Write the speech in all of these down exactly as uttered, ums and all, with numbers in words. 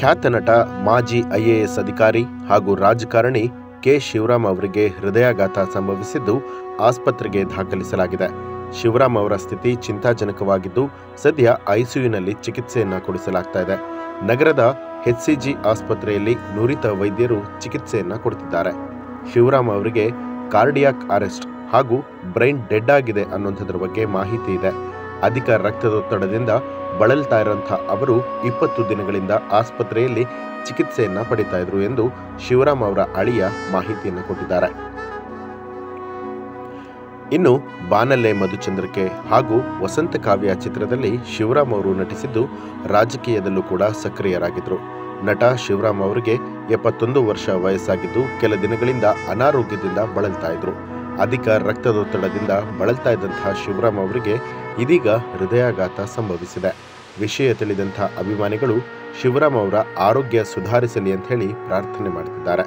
ಖ್ಯಾತ ನಟ, ಮಾಜಿ ಐಎಎಸ್ ಅಧಿಕಾರಿ ಹಾಗೂ ರಾಜಕಾರಣಿ ಕೆ ಶಿವರಾಮ್ ಅವರಿಗೆ ಹೃದಯಾಘಾತ ಸಂಭವಿಸಿದ್ದು ಆಸ್ಪತ್ರೆಗೆ ದಾಖಲಿಸಲಾಗಿದೆ. ಶಿವರಾಮ್ ಅವರ ಸ್ಥಿತಿ ಚಿಂತಾಜನಕವಾಗಿದ್ದು ಸದ್ಯ ಐಸಿಯುನಲ್ಲಿ ಚಿಕಿತ್ಸೆಯನ್ನು ಕೊಡಿಸಲಾಗ್ತಾ ಇದೆ. ನಗರದ ಎಚ್ಸಿಜಿ ಆಸ್ಪತ್ರೆಯಲ್ಲಿ ನುರಿತ ವೈದ್ಯರು ಚಿಕಿತ್ಸೆಯನ್ನು ಕೊಡ್ತಿದ್ದಾರೆ. ಶಿವರಾಮ್ ಅವರಿಗೆ ಕಾರ್ಡಿಯಾಕ್ ಅರೆಸ್ಟ್ ಹಾಗೂ ಬ್ರೈನ್ ಡೆಡ್ ಆಗಿದೆ ಅನ್ನುವಂಥದ್ರ ಬಗ್ಗೆ ಮಾಹಿತಿ ಇದೆ. ಅಧಿಕ ರಕ್ತದೊತ್ತಡದಿಂದ ಬಳಲ್ತಾ ಇರುವಂತಹ ಅವರು ಇಪ್ಪತ್ತು ದಿನಗಳಿಂದ ಆಸ್ಪತ್ರೆಯಲ್ಲಿ ಚಿಕಿತ್ಸೆಯನ್ನ ಪಡಿತಾ ಇದ್ರು ಎಂದು ಶಿವರಾಮ್ ಅವರ ಅಳಿಯ ಮಾಹಿತಿಯನ್ನು ಕೊಟ್ಟಿದ್ದಾರೆ. ಇನ್ನು ಬಾನಲ್ಲೆ ಮಧುಚಂದ್ರಿಕೆ ಹಾಗೂ ವಸಂತ ಕಾವ್ಯ ಚಿತ್ರದಲ್ಲಿ ಶಿವರಾಮ್ ಅವರು ನಟಿಸಿದ್ದು ರಾಜಕೀಯದಲ್ಲೂ ಕೂಡ ಸಕ್ರಿಯರಾಗಿದ್ರು. ನಟ ಶಿವರಾಮ್ ಅವರಿಗೆ ಎಪ್ಪತ್ತೊಂದು ವರ್ಷ ವಯಸ್ಸಾಗಿದ್ದು ಕೆಲ ದಿನಗಳಿಂದ ಅನಾರೋಗ್ಯದಿಂದ ಬಳಲ್ತಾ ಇದ್ರು. ಅಧಿಕ ರಕ್ತದೊತ್ತಡದಿಂದ ಬಳಲ್ತಾ ಇದ್ದಂತಹ ಶಿವರಾಮ್ ಅವರಿಗೆ ಇದೀಗ ಹೃದಯಾಘಾತ ಸಂಭವಿಸಿದೆ. ವಿಷಯ ತಿಳಿದಂತಹ ಅಭಿಮಾನಿಗಳು ಶಿವರಾಮ್ ಅವರ ಆರೋಗ್ಯ ಸುಧಾರಿಸಲಿ ಅಂತ ಹೇಳಿ ಪ್ರಾರ್ಥನೆ ಮಾಡುತ್ತಿದ್ದಾರೆ.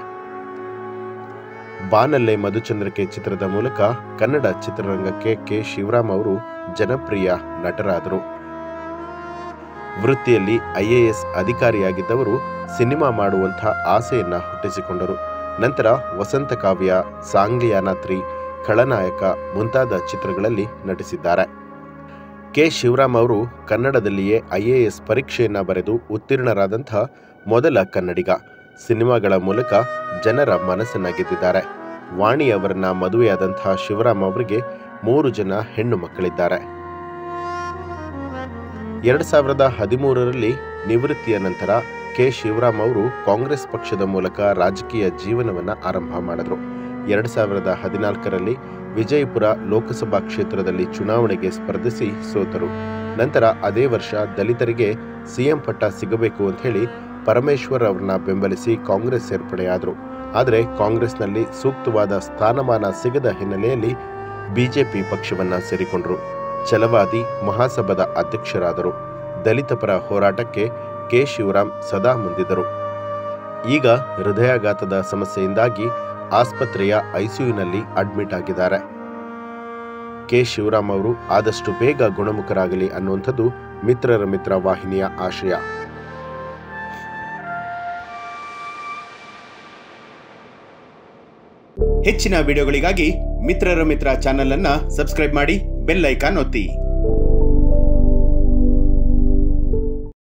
ಬಾನಲ್ಲೆ ಮಧುಚಂದ್ರಿಕೆ ಚಿತ್ರದ ಮೂಲಕ ಕನ್ನಡ ಚಿತ್ರರಂಗಕ್ಕೆ ಕೆ ಶಿವರಾಮ್ ಅವರು ಜನಪ್ರಿಯ ನಟರಾದರು. ವೃತ್ತಿಯಲ್ಲಿ ಐಎಎಸ್ ಅಧಿಕಾರಿಯಾಗಿದ್ದವರು ಸಿನಿಮಾ ಮಾಡುವಂತಹ ಆಸೆಯನ್ನ ಹುಟ್ಟಿಸಿಕೊಂಡರು. ನಂತರ ವಸಂತ ಕಾವ್ಯ, ಸಾಂಗ್ಲಿಯಾನ-ತ್ರೀ, ಖಳನಾಯಕ ಮುಂತಾದ ಚಿತ್ರಗಳಲ್ಲಿ ನಟಿಸಿದ್ದಾರೆ. ಕೆ ಶಿವರಾಮ್ ಅವರು ಕನ್ನಡದಲ್ಲಿಯೇ ಐಎಎಸ್ ಪರೀಕ್ಷೆಯನ್ನ ಬರೆದು ಉತ್ತೀರ್ಣರಾದಂತಹ ಮೊದಲ ಕನ್ನಡಿಗ. ಸಿನಿಮಾಗಳ ಮೂಲಕ ಜನರ ಮನಸ್ಸನ್ನ ಗೆದ್ದಿದ್ದಾರೆ. ವಾಣಿ ಅವರನ್ನ ಮದುವೆಯಾದಂತಹ ಶಿವರಾಮ್ ಅವರಿಗೆ ಮೂರು ಜನ ಹೆಣ್ಣು ಮಕ್ಕಳಿದ್ದಾರೆ. ಎರಡ್ ಸಾವಿರದ ಹದಿಮೂರರಲ್ಲಿ ನಿವೃತ್ತಿಯ ನಂತರ ಕೆ ಶಿವರಾಮ್ ಅವರು ಕಾಂಗ್ರೆಸ್ ಪಕ್ಷದ ಮೂಲಕ ರಾಜಕೀಯ ಜೀವನವನ್ನ ಆರಂಭ ಮಾಡಿದ್ರು. ಎರಡ್ ಸಾವಿರದ ಹದಿನಾಲ್ಕರಲ್ಲಿ ವಿಜಯಪುರ ಲೋಕಸಭಾ ಕ್ಷೇತ್ರದಲ್ಲಿ ಚುನಾವಣೆಗೆ ಸ್ಪರ್ಧಿಸಿ ಸೋತರು. ನಂತರ ಅದೇ ವರ್ಷ ದಲಿತರಿಗೆ ಸಿಎಂ ಪಟ್ಟ ಸಿಗಬೇಕು ಅಂತ ಹೇಳಿ ಪರಮೇಶ್ವರ್ ಅವರನ್ನ ಬೆಂಬಲಿಸಿ ಕಾಂಗ್ರೆಸ್ ಸೇರ್ಪಡೆಯಾದರು. ಆದರೆ ಕಾಂಗ್ರೆಸ್ನಲ್ಲಿ ಸೂಕ್ತವಾದ ಸ್ಥಾನಮಾನ ಸಿಗದ ಹಿನ್ನೆಲೆಯಲ್ಲಿ ಬಿಜೆಪಿ ಪಕ್ಷವನ್ನ ಸೇರಿಕೊಂಡರು. ಛಲವಾದಿ ಮಹಾಸಭಾದ ಅಧ್ಯಕ್ಷರಾದರು. ದಲಿತ ಪರ ಹೋರಾಟಕ್ಕೆ ಕೆ ಶಿವರಾಮ್ ಸದಾ ಮುಂದಿದ್ದರು. ಈಗ ಹೃದಯಾಘಾತದ ಸಮಸ್ಯೆಯಿಂದಾಗಿ ಆಸ್ಪತ್ರೆಯ ಐಸಿಯುನಲ್ಲಿ ಅಡ್ಮಿಟ್ ಆಗಿದ್ದಾರೆ. ಕೆ ಶಿವರಾಮ್ ಅವರು ಆದಷ್ಟು ಬೇಗ ಗುಣಮುಖರಾಗಲಿ ಅನ್ನುವಂಥದ್ದು ಮಿತ್ರರ ಮಿತ್ರ ವಾಹಿನಿಯ ಆಶಯ. ಹೆಚ್ಚಿನ ವಿಡಿಯೋಗಳಿಗಾಗಿ ಮಿತ್ರರ ಮಿತ್ರ ಚಾನೆಲ್ ಅನ್ನ ಸಬ್ಸ್ಕ್ರೈಬ್ ಮಾಡಿ, ಬೆಲ್ ಐಕಾನ್ ಒತ್ತಿ.